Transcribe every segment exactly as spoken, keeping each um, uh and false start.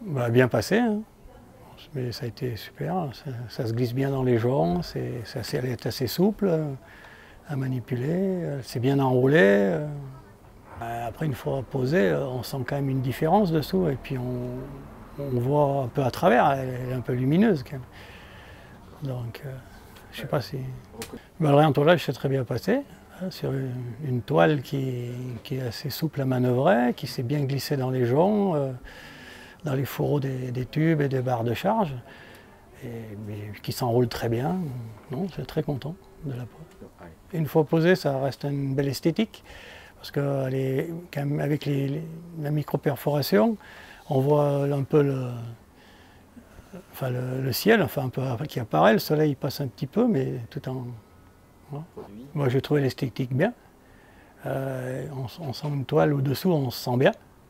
Bah, bien passé, hein. Mais ça a été super, ça, ça se glisse bien dans les joncs, c'est, c'est assez, elle est assez souple à manipuler, c'est bien enroulé. Après, une fois posée, on sent quand même une différence dessous et puis on, on voit un peu à travers, elle est un peu lumineuse quand même. Donc, euh, je ne sais pas si... Ben, le réentoilage s'est très bien passé, hein, sur une, une toile qui, qui est assez souple à manœuvrer, qui s'est bien glissée dans les joncs, euh, dans les fourreaux des, des tubes et des barres de charge, et, mais qui s'enroule très bien. Non, je suis très content de la poêle. Une fois posée, ça reste une belle esthétique, parce qu'avec les, les, la micro-perforation, on voit un peu le, enfin le, le ciel enfin un peu qui apparaît, le soleil passe un petit peu, mais tout en... Voilà. Moi j'ai trouvé l'esthétique bien. Euh, on, on sent une toile au-dessous, on se sent bien.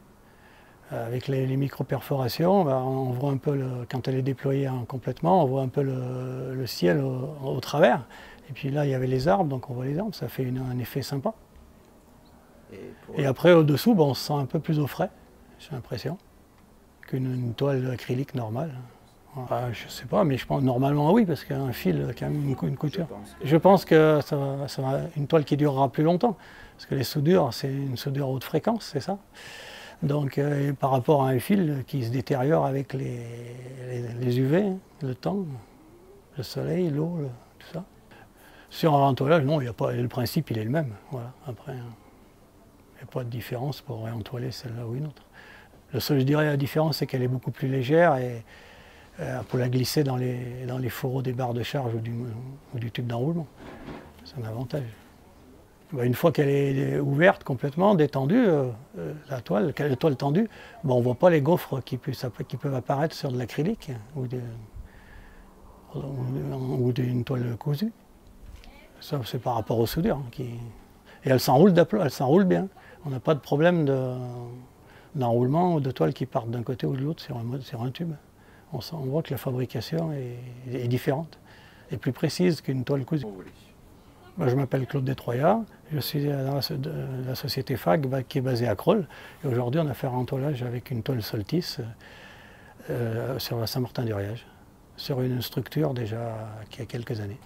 Avec les, les micro-perforations, ben, on voit un peu, le, quand elle est déployée hein, complètement, on voit un peu le, le ciel au, au travers. Et puis là, il y avait les arbres, donc on voit les arbres, ça fait une, un effet sympa. Et, pour... Et après, au-dessous, ben, on se sent un peu plus au frais, j'ai l'impression, qu'une une toile acrylique normale. Ah, je ne sais pas, mais je pense normalement oui, parce qu'un fil, quand même, une, une couture. Je pense que ça va, ça va, une toile qui durera plus longtemps, parce que les soudures, c'est une soudure haute fréquence, c'est ça. Donc, euh, par rapport à un fil qui se détériore avec les, les, les U V, le temps, le soleil, l'eau, le, tout ça. Sur un réentoilage, non, y a pas, le principe il est le même. Voilà. Après, il n'y a pas de différence pour réentoiler celle-là ou une autre. Le seul, je dirais, la différence, c'est qu'elle est beaucoup plus légère et euh, pour la glisser dans les, dans les fourreaux des barres de charge ou du, ou du tube d'enroulement. C'est un avantage. Une fois qu'elle est ouverte complètement, détendue, euh, la toile, la toile tendue, bon, on ne voit pas les gaufres qui, puissent, qui peuvent apparaître sur de l'acrylique ou, de, ou d'une toile cousue. Ça, c'est par rapport aux soudures. Hein, qui... Et elle s'enroule elle s'enroule bien. On n'a pas de problème d'enroulement ou de toile qui partent d'un côté ou de l'autre sur, sur un tube. On, sent, on voit que la fabrication est, est différente et plus précise qu'une toile cousue. Je m'appelle Claude Détroyat, je suis dans la société F A G qui est basée à Crolles. Et aujourd'hui, on a fait un réentoilage avec une toile Soltis euh, sur la Saint-Martin-du-Riage, sur une structure déjà qui a quelques années.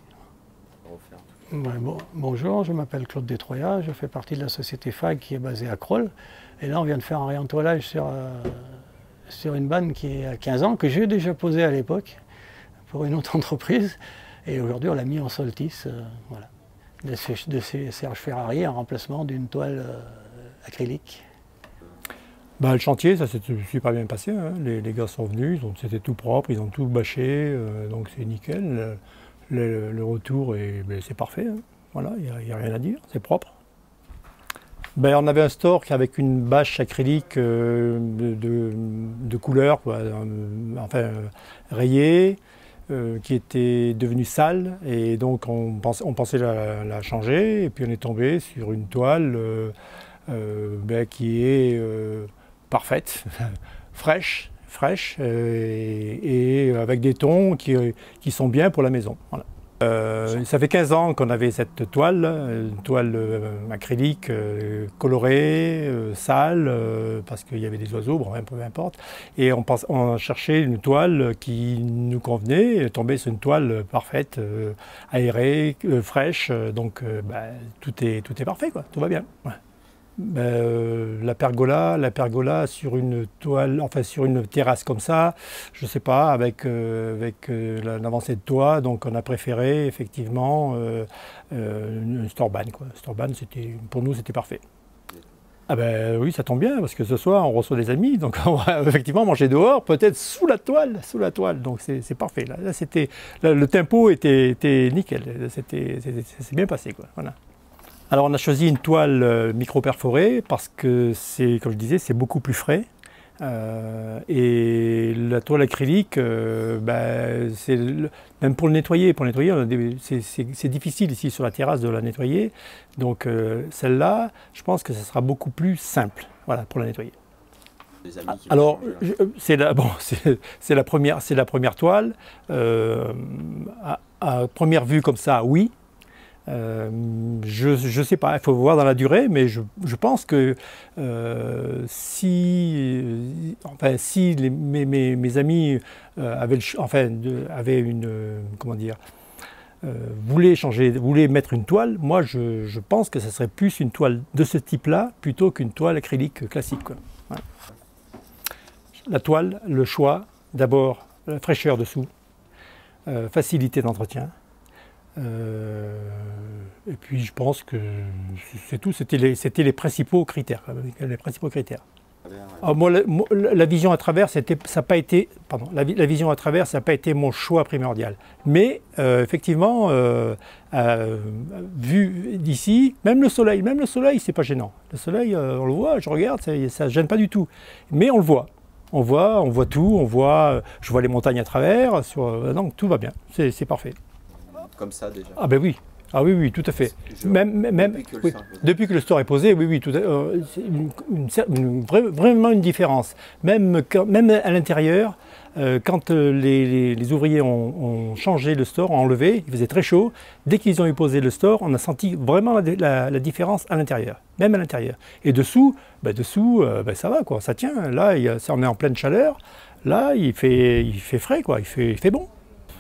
Ouais, bon, bonjour, je m'appelle Claude Détroyat, je fais partie de la société F A G qui est basée à Crolles. Et là, on vient de faire un réentoilage sur, euh, sur une banne qui a quinze ans, que j'ai déjà posée à l'époque pour une autre entreprise. Et aujourd'hui, on l'a mis en Soltis. Euh, voilà. De, de Serge Ferrari en remplacement d'une toile euh, acrylique. Ben, le chantier, ça s'est super bien passé. Hein. Les, les gars sont venus, c'était tout propre, ils ont tout bâché, euh, donc c'est nickel. Le, le, le retour, ben, c'est parfait. Hein. Voilà, il n'y a, a rien à dire, c'est propre. Ben, on avait un store avec une bâche acrylique euh, de, de, de couleur, quoi, euh, enfin euh, rayée. Euh, qui était devenue sale et donc on, pense, on pensait la, la changer et puis on est tombé sur une toile euh, euh, ben, qui est euh, parfaite, fraîche, fraîche euh, et, et avec des tons qui, qui sont bien pour la maison. Voilà. Euh, ça fait quinze ans qu'on avait cette toile, une toile euh, acrylique euh, colorée, euh, sale, euh, parce qu'il y avait des oiseaux, bon, peu importe. Et on, pense, on cherchait une toile qui nous convenait, tomber sur une toile parfaite, euh, aérée, euh, fraîche, donc euh, bah, tout, est, tout est parfait, quoi, tout va bien. Ouais. Ben, euh, la pergola, la pergola sur une toile, enfin sur une terrasse comme ça, je sais pas, avec, euh, avec euh, l'avancée de toit, donc on a préféré effectivement euh, euh, une Storban, quoi. Storban, c'était, pour nous, c'était parfait. Ah ben oui, ça tombe bien, parce que ce soir, on reçoit des amis, donc on va effectivement manger dehors, peut-être sous la toile, sous la toile, donc c'est parfait. Là, là c'était, le tempo était, était nickel, c'était, c'est bien passé, quoi. Voilà. Alors on a choisi une toile euh, micro-perforée parce que c'est, comme je disais, c'est beaucoup plus frais. Euh, et la toile acrylique, euh, bah, c'est même pour le nettoyer, pour le nettoyer, c'est difficile ici sur la terrasse de la nettoyer. Donc euh, celle-là, je pense que ce sera beaucoup plus simple, voilà, pour la nettoyer. Alors c'est la, bon, c'est la première, c'est la première toile. Euh, à, à première vue comme ça, oui. Euh, je ne sais pas, il faut voir dans la durée, mais je, je pense que euh, si, enfin, si les, mes, mes, mes amis euh, avaient, le, enfin, de, avaient une, euh, comment dire, euh, voulaient changer, voulaient mettre une toile, moi je, je pense que ce serait plus une toile de ce type-là plutôt qu'une toile acrylique classique, quoi. Ouais. La toile, le choix, d'abord la fraîcheur dessous, euh, facilité d'entretien. Euh, et puis je pense que c'est tout, c'était les, c'était les principaux critères. Les principaux critères. Alors moi, la, la vision à travers, ça n'a pas été, pardon, la, la vision à travers, ça n'a pas été mon choix primordial. Mais euh, effectivement, euh, euh, vu d'ici, même le soleil, même le soleil, c'est pas gênant. Le soleil, euh, on le voit, je regarde, ça, ça gêne pas du tout. Mais on le voit. On voit, on voit tout, on voit, je vois les montagnes à travers, sur, donc tout va bien, c'est parfait. Comme ça déjà. Ah ben oui, ah oui, oui, tout à fait. Je, même, même, depuis, que oui, depuis que le store est posé, oui, oui, tout euh, c'est une, une, une, vraiment une différence. Même, quand, même à l'intérieur, euh, quand les, les, les ouvriers ont, ont changé le store, ont enlevé, il faisait très chaud. Dès qu'ils ont eu posé le store, on a senti vraiment la, la, la différence à l'intérieur, même à l'intérieur. Et dessous, ben dessous, euh, ben ça va quoi, ça tient. Là, il y a, on est en pleine chaleur. Là, il fait, il fait frais quoi, il fait, il fait bon.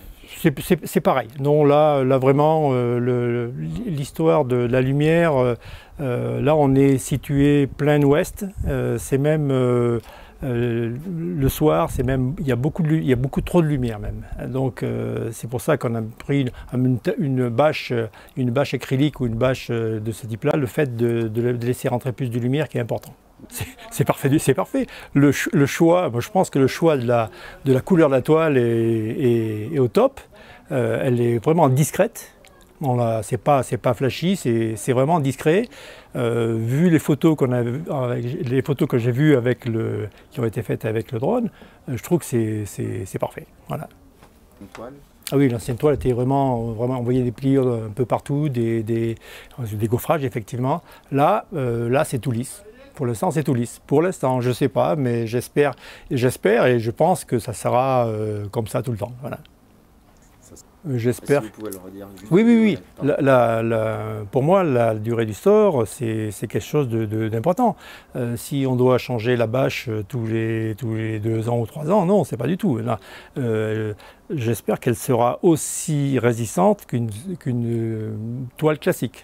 C'est pareil. Non, là, là vraiment, euh, l'histoire de la lumière, euh, là, on est situé plein ouest. Euh, c'est même euh, euh, le soir, c'est même, il y a beaucoup de, il y a beaucoup trop de lumière même. Donc, euh, c'est pour ça qu'on a pris une, une bâche, une bâche acrylique ou une bâche de ce type-là. Le fait de, de laisser rentrer plus de lumière qui est important. C'est parfait, c'est parfait. Le, le choix, moi je pense que le choix de la, de la couleur de la toile est, est, est au top. Euh, elle est vraiment discrète. C'est pas, c'est pas flashy, c'est vraiment discret. Euh, vu les photos qu'on a, les photos que j'ai vues avec le, qui ont été faites avec le drone, euh, je trouve que c'est parfait. Voilà. Une toile. Ah oui, l'ancienne toile était vraiment, vraiment, on voyait des pliures un peu partout, des, des, des gaufrages effectivement. Là, euh, là c'est tout lisse. Pour l'instant, c'est tout lisse. Pour l'instant, je ne sais pas, mais j'espère, j'espère et je pense que ça sera euh, comme ça tout le temps. Voilà. J'espère. Si vous pouvez le redire. Oui, oui, oui. La, la, la, pour moi, la durée du store, c'est quelque chose d'important. Euh, si on doit changer la bâche tous les, tous les deux ans ou trois ans, non, c'est pas du tout. Euh, J'espère qu'elle sera aussi résistante qu'une qu'une toile classique.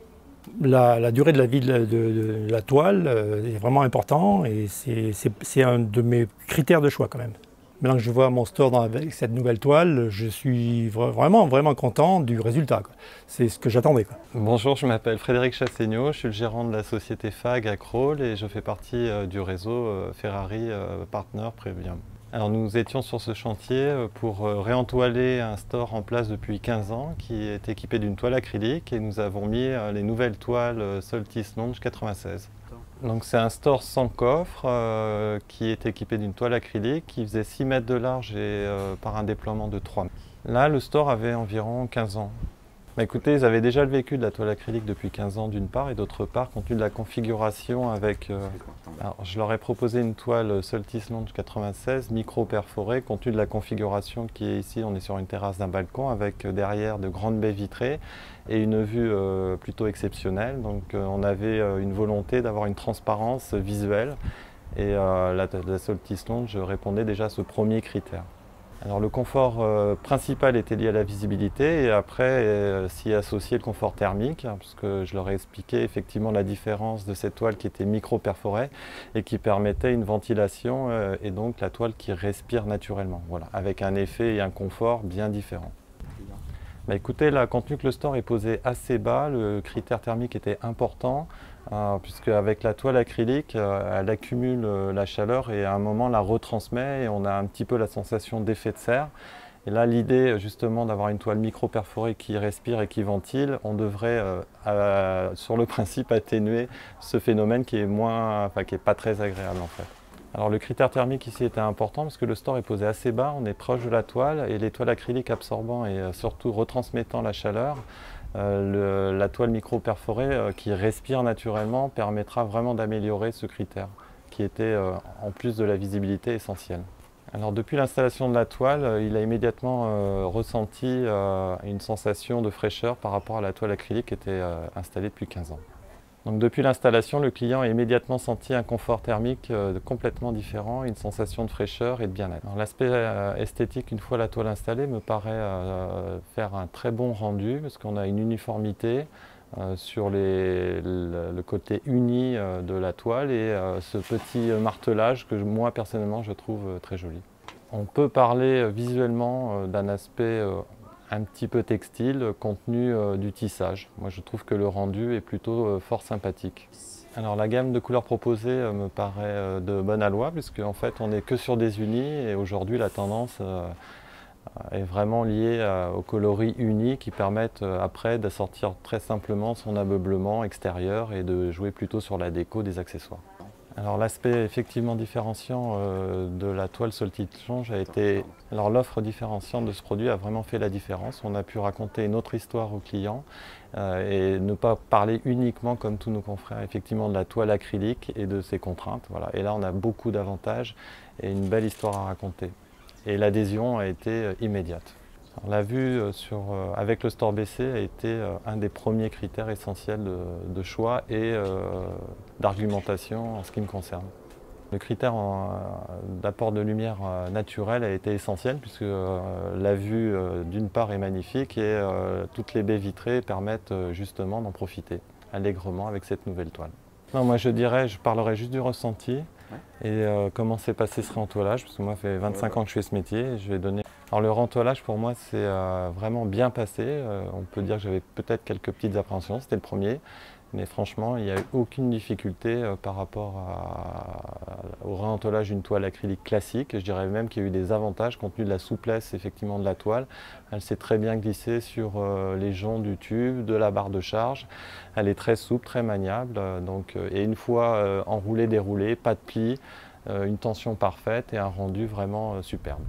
La, la durée de la vie de la, de, de la toile euh, est vraiment important et c'est un de mes critères de choix quand même. Maintenant que je vois mon store dans, avec cette nouvelle toile, je suis vraiment, vraiment content du résultat. C'est ce que j'attendais. Bonjour, je m'appelle Frédéric Chasseignaud, je suis le gérant de la société F A G à Crolles et je fais partie euh, du réseau euh, Ferrari euh, Partner Premium. Alors nous étions sur ce chantier pour réentoiler un store en place depuis quinze ans qui est équipé d'une toile acrylique et nous avons mis les nouvelles toiles Soltis Lounge quatre-vingt-seize. Donc c'est un store sans coffre euh, qui est équipé d'une toile acrylique qui faisait six mètres de large et euh, par un déploiement de trois mètres. Là le store avait environ quinze ans. Bah, écoutez, ils avaient déjà le vécu de la toile acrylique depuis quinze ans d'une part et d'autre part, compte tenu de la configuration avec... Euh, alors, je leur ai proposé une toile Soltis Lounge quatre-vingt-seize micro perforée, compte tenu de la configuration qui est ici. On est sur une terrasse d'un balcon avec euh, derrière de grandes baies vitrées et une vue euh, plutôt exceptionnelle. Donc euh, on avait euh, une volonté d'avoir une transparence visuelle et euh, la, la Soltis Lounge répondait déjà à ce premier critère. Alors le confort euh, principal était lié à la visibilité et après euh, s'y associer le confort thermique, hein, parce que je leur ai expliqué effectivement la différence de cette toile qui était micro-perforée et qui permettait une ventilation euh, et donc la toile qui respire naturellement, voilà, avec un effet et un confort bien différents. Bah, écoutez, là, compte tenu que le store est posé assez bas, le critère thermique était important, euh, puisque avec la toile acrylique, euh, elle accumule euh, la chaleur et à un moment la retransmet et on a un petit peu la sensation d'effet de serre. Et là, l'idée justement d'avoir une toile micro-perforée qui respire et qui ventile, on devrait, euh, euh, sur le principe, atténuer ce phénomène qui est moins, enfin, qui est pas très agréable en fait. Alors le critère thermique ici était important parce que le store est posé assez bas, on est proche de la toile et les toiles acryliques absorbant et surtout retransmettant la chaleur, euh, le, la toile micro-perforée euh, qui respire naturellement permettra vraiment d'améliorer ce critère qui était euh, en plus de la visibilité essentielle. Alors depuis l'installation de la toile, euh, il a immédiatement euh, ressenti euh, une sensation de fraîcheur par rapport à la toile acrylique qui était euh, installée depuis quinze ans. Donc depuis l'installation, le client a immédiatement senti un confort thermique euh, complètement différent, une sensation de fraîcheur et de bien-être. L'aspect euh, esthétique, une fois la toile installée, me paraît euh, faire un très bon rendu parce qu'on a une uniformité euh, sur les, le, le côté uni euh, de la toile et euh, ce petit martelage que moi personnellement je trouve euh, très joli. On peut parler euh, visuellement euh, d'un aspect euh, un petit peu textile compte tenu euh, du tissage. Moi je trouve que le rendu est plutôt euh, fort sympathique. Alors la gamme de couleurs proposée euh, me paraît euh, de bon aloi puisque en fait on n'est que sur des unis et aujourd'hui la tendance euh, est vraiment liée euh, aux coloris unis qui permettent euh, après d'assortir très simplement son ameublement extérieur et de jouer plutôt sur la déco des accessoires. Alors l'aspect effectivement différenciant euh, de la toile Soltitlange a été... Alors l'offre différenciante de ce produit a vraiment fait la différence. On a pu raconter une autre histoire aux clients euh, et ne pas parler uniquement comme tous nos confrères effectivement de la toile acrylique et de ses contraintes. Voilà. Et là on a beaucoup d'avantages et une belle histoire à raconter. Et l'adhésion a été euh, immédiate. Alors, la vue euh, sur, euh, avec le store B C a été euh, un des premiers critères essentiels de, de choix et euh, d'argumentation en ce qui me concerne. Le critère euh, d'apport de lumière euh, naturelle a été essentiel puisque euh, la vue euh, d'une part est magnifique et euh, toutes les baies vitrées permettent euh, justement d'en profiter allègrement avec cette nouvelle toile. Non, moi je dirais, je parlerai juste du ressenti et euh, comment s'est passé ce réentoilage parce que moi ça fait vingt-cinq ans que je fais ce métier et je vais donner. Alors le rentoilage pour moi c'est euh, vraiment bien passé, euh, on peut dire que j'avais peut-être quelques petites appréhensions, c'était le premier, mais franchement il n'y a eu aucune difficulté euh, par rapport à, au rentoilage d'une toile acrylique classique. Je dirais même qu'il y a eu des avantages compte tenu de la souplesse effectivement de la toile. Elle s'est très bien glissée sur euh, les joncs du tube, de la barre de charge, elle est très souple, très maniable, euh, donc, euh, et une fois euh, enroulée, déroulée, pas de plis, euh, une tension parfaite et un rendu vraiment euh, superbe.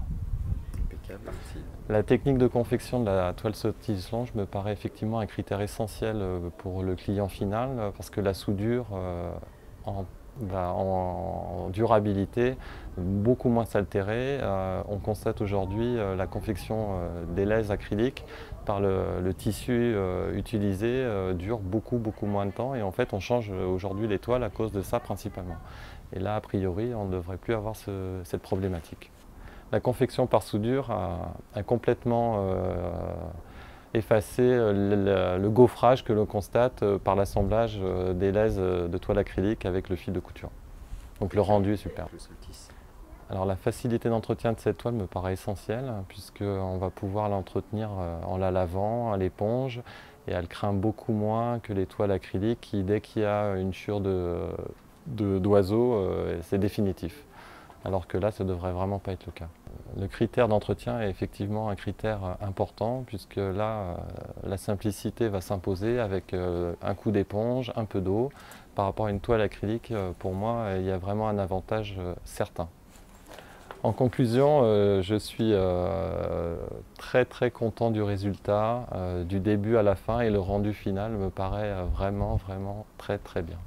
La technique de confection de la toile Soltitlange me paraît effectivement un critère essentiel pour le client final parce que la soudure en, en durabilité beaucoup moins s'altérer. On constate aujourd'hui la confection des laises acryliques par le, le tissu utilisé dure beaucoup beaucoup moins de temps et en fait on change aujourd'hui les toiles à cause de ça principalement. Et là a priori on ne devrait plus avoir ce, cette problématique. La confection par soudure a, a complètement euh, effacé le, le gaufrage que l'on constate par l'assemblage des laises de toile acrylique avec le fil de couture. Donc le rendu est super. Alors la facilité d'entretien de cette toile me paraît essentielle puisqu'on va pouvoir l'entretenir en la lavant à l'éponge et elle craint beaucoup moins que les toiles acryliques qui dès qu'il y a une chure de, de, d'oiseau, euh, c'est définitif. Alors que là, ça ne devrait vraiment pas être le cas. Le critère d'entretien est effectivement un critère important puisque là, la simplicité va s'imposer avec un coup d'éponge, un peu d'eau. Par rapport à une toile acrylique, pour moi, il y a vraiment un avantage certain. En conclusion, je suis très très content du résultat, du début à la fin et le rendu final me paraît vraiment vraiment très très bien.